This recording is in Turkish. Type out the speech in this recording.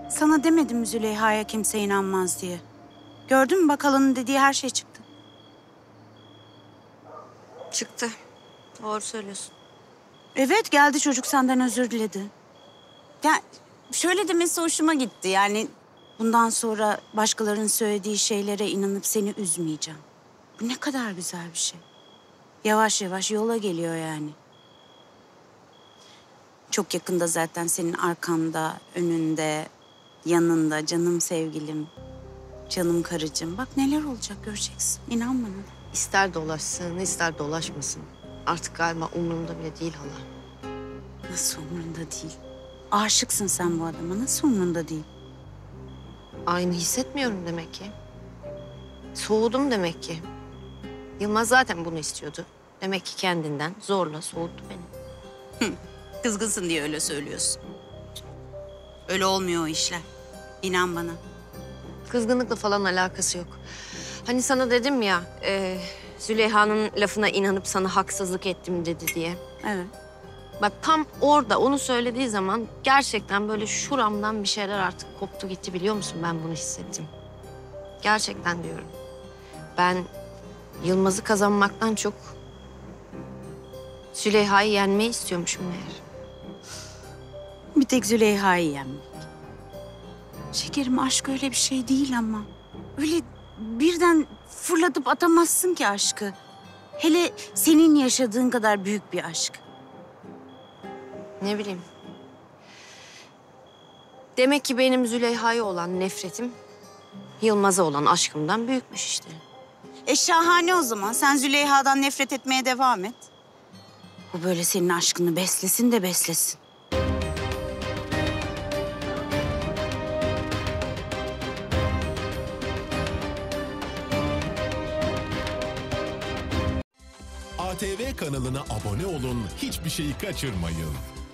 Sana demedim mi Züleyha'ya kimse inanmaz diye? Gördün mü bak halanın dediği her şey çıktı. Çıktı. Doğru söylüyorsun. Evet geldi çocuk senden özür diledi. Ya şöyle demesi hoşuma gitti yani. Bundan sonra başkalarının söylediği şeylere inanıp seni üzmeyeceğim. Bu ne kadar güzel bir şey. Yavaş yavaş yola geliyor yani. Çok yakında zaten senin arkanda, önünde, yanında canım sevgilim, canım karıcığım. Bak neler olacak göreceksin. İnan bana. İster dolaşsın, ister dolaşmasın. Artık galiba umurumda bile değil hala. Nasıl umurunda değil? Aşıksın sen bu adama. Nasıl umurunda değil? Aynı hissetmiyorum demek ki. Soğudum demek ki. Yılmaz zaten bunu istiyordu. Demek ki kendinden zorla soğuttu beni. Kızgınsın diye öyle söylüyorsun. Öyle olmuyor o işler. İnan bana. Kızgınlıkla falan alakası yok. Hani sana dedim ya, Züleyha'nın lafına inanıp sana haksızlık ettim dedi diye. Evet. Bak tam orada onu söylediği zaman gerçekten böyle şuramdan bir şeyler artık koptu gitti biliyor musun? Ben bunu hissettim. Gerçekten diyorum. Ben Yılmaz'ı kazanmaktan çok Züleyha'yı yenmeyi istiyormuşum meğer. Bir tek Züleyha'yı yenmek. Şekerim aşk öyle bir şey değil ama. Öyle birden fırlatıp atamazsın ki aşkı. Hele senin yaşadığın kadar büyük bir aşk. Ne bileyim. Demek ki benim Züleyha'ya olan nefretim Yılmaz'a olan aşkımdan büyükmüş işte. Şahane o zaman. Sen Züleyha'dan nefret etmeye devam et. Bu böyle senin aşkını beslesin de beslesin. ATV kanalına abone olun, hiçbir şeyi kaçırmayın.